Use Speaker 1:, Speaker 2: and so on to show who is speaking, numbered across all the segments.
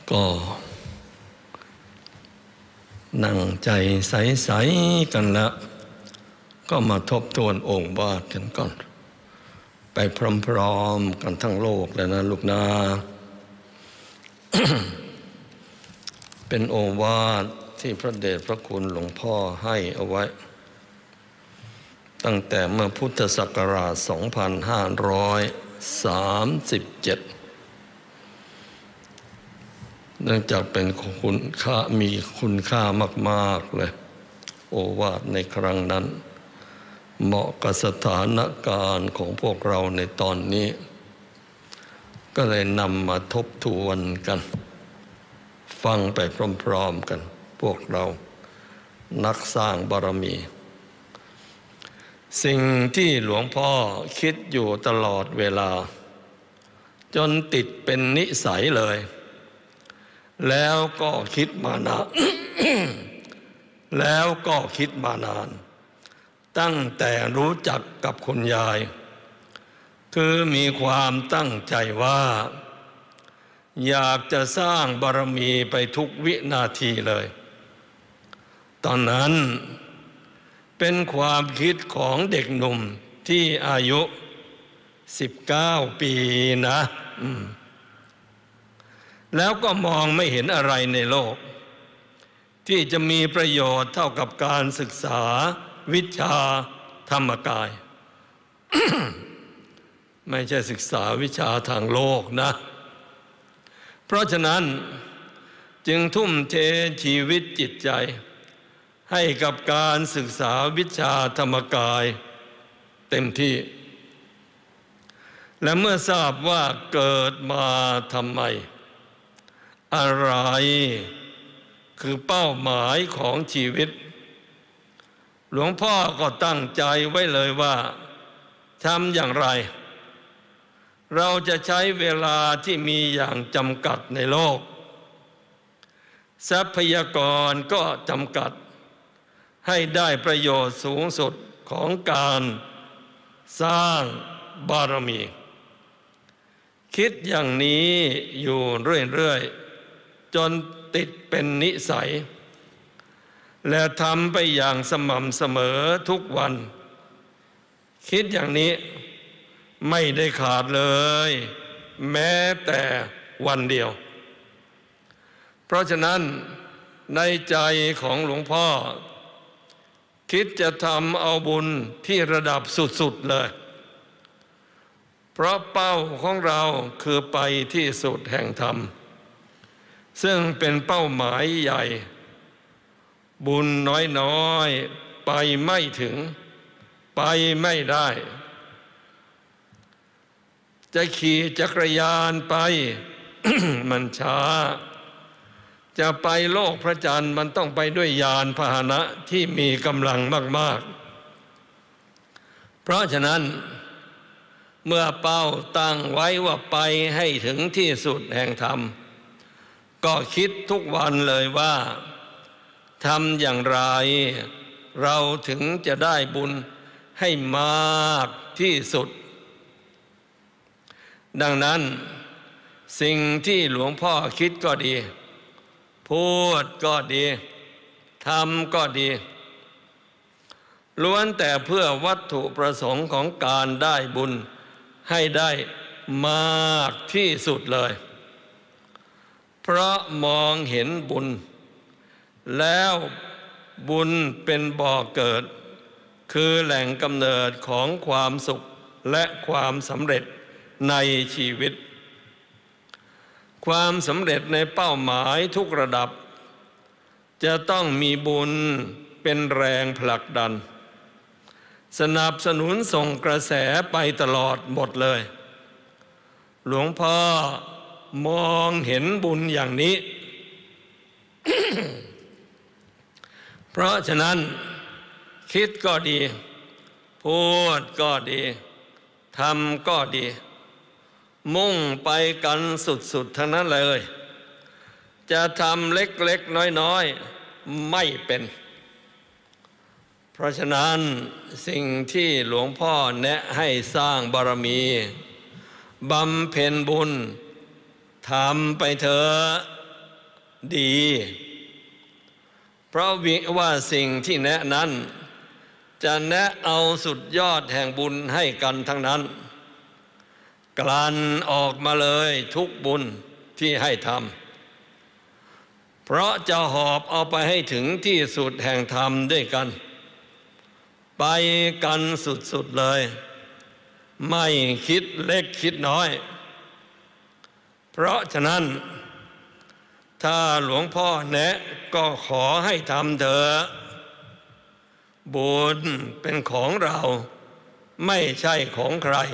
Speaker 1: ก็นั่งใจใสๆกันแล้วก็มาทบทวนองค์วาทกันก่อนไปพร้อมๆกันทั้งโลกเลยนะลูกนะ เป็นองค์วาทที่พระเดชพระคุณหลวงพ่อให้เอาไว้ตั้งแต่เมื่อพุทธศักราช 2537 เนื่องจากเป็นคุณค่ามีคุณค่ามากๆเลยโอวาทในครั้งนั้นเหมาะกับสถานการณ์ของพวกเราในตอนนี้ก็เลยนำมาทบทวนกันฟังไปพร้อมๆกันพวกเรานักสร้างบารมีสิ่งที่หลวงพ่อคิดอยู่ตลอดเวลาจนติดเป็นนิสัยเลยแล้วก็คิดมานาน แล้วก็คิดมานานตั้งแต่รู้จักกับคุณยายคือมีความตั้งใจว่าอยากจะสร้างบารมีไปทุกวินาทีเลยตอนนั้นเป็นความคิดของเด็กหนุ่มที่อายุ19 ปีนะแล้วก็มองไม่เห็นอะไรในโลกที่จะมีประโยชน์เท่ากับการศึกษาวิชาธรรมกาย ไม่ใช่ศึกษาวิชาทางโลกนะเพราะฉะนั้นจึงทุ่มเทชีวิตจิตใจให้กับการศึกษาวิชาธรรมกายเต็มที่และเมื่อทราบว่าเกิดมาทำไมอะไรคือเป้าหมายของชีวิตหลวงพ่อก็ตั้งใจไว้เลยว่าทำอย่างไรเราจะใช้เวลาที่มีอย่างจำกัดในโลกทรัพยากรก็จำกัดให้ได้ประโยชน์สูงสุดของการสร้างบารมีคิดอย่างนี้อยู่เรื่อยๆจนติดเป็นนิสัยและทำไปอย่างสม่ำเสมอทุกวันคิดอย่างนี้ไม่ได้ขาดเลยแม้แต่วันเดียวเพราะฉะนั้นในใจของหลวงพ่อคิดจะทำเอาบุญที่ระดับสุดๆเลยเพราะเป้าของเราคือไปที่สุดแห่งธรรมซึ่งเป็นเป้าหมายใหญ่บุญน้อยๆไปไม่ถึงไปไม่ได้ จะขี่จักรยานไป มันช้าจะไปโลกพระจันทร์มันต้องไปด้วยยานพาหนะที่มีกำลังมากๆเพราะฉะนั้นเมื่อเป้าตั้งไว้ว่าไปให้ถึงที่สุดแห่งธรรมก็คิดทุกวันเลยว่าทำอย่างไรเราถึงจะได้บุญให้มากที่สุดดังนั้นสิ่งที่หลวงพ่อคิดก็ดีพูดก็ดีทำก็ดีล้วนแต่เพื่อวัตถุประสงค์ของการได้บุญให้ได้มากที่สุดเลยเพราะมองเห็นบุญแล้วบุญเป็นบ่อเกิดคือแหล่งกำเนิดของความสุขและความสำเร็จในชีวิตความสำเร็จในเป้าหมายทุกระดับจะต้องมีบุญเป็นแรงผลักดันสนับสนุนส่งกระแสไปตลอดหมดเลยหลวงพ่อมองเห็นบุญอย่างนี้ เพราะฉะนั้นคิดก็ดีพูดก็ดีทำก็ดีมุ่งไปกันสุดๆทั้งนั้นเลยจะทำเล็กๆน้อยๆไม่เป็นเพราะฉะนั้นสิ่งที่หลวงพ่อแนะให้สร้างบารมีบำเพ็ญบุญทำไปเถอะดีเพราะว่าสิ่งที่แนะนั้นจะแนะเอาสุดยอดแห่งบุญให้กันทั้งนั้นกลั่นออกมาเลยทุกบุญที่ให้ทำเพราะจะหอบเอาไปให้ถึงที่สุดแห่งธรรมด้วยกันไปกันสุดๆเลยไม่คิดเล็กคิดน้อยเพราะฉะนั้นถ้าหลวงพ่อแนะก็ขอให้ทำเถอะบุญเป็นของเราไม่ใช่ของใคร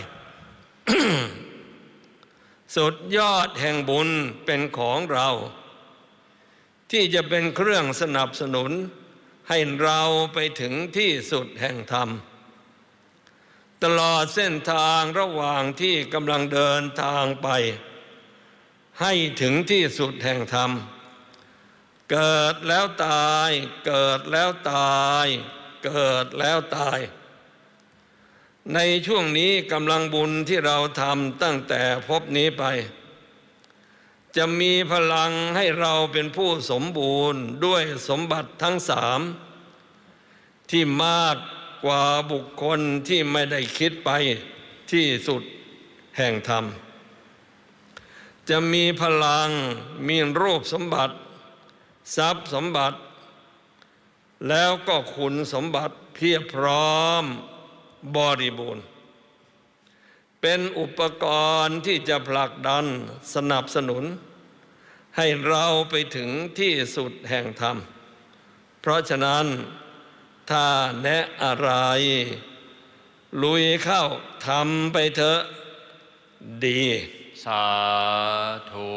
Speaker 1: สุดยอดแห่งบุญเป็นของเราที่จะเป็นเครื่องสนับสนุนให้เราไปถึงที่สุดแห่งธรรมตลอดเส้นทางระหว่างที่กำลังเดินทางไปให้ถึงที่สุดแห่งธรรมเกิดแล้วตายเกิดแล้วตายเกิดแล้วตายในช่วงนี้กำลังบุญที่เราทำตั้งแต่พบนี้ไปจะมีพลังให้เราเป็นผู้สมบูรณ์ด้วยสมบัติทั้งสามที่มากกว่าบุคคลที่ไม่ได้คิดไปที่สุดแห่งธรรมจะมีพลังมีรูปสมบัติทรัพย์สมบัติแล้วก็คุณสมบัติเพียบพร้อมบริบูรณ์เป็นอุปกรณ์ที่จะผลักดันสนับสนุนให้เราไปถึงที่สุดแห่งธรรมเพราะฉะนั้นถ้าแนะอะไรลุยเข้าทำไปเถอะดี
Speaker 2: สาธุ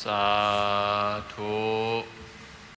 Speaker 2: สาธุ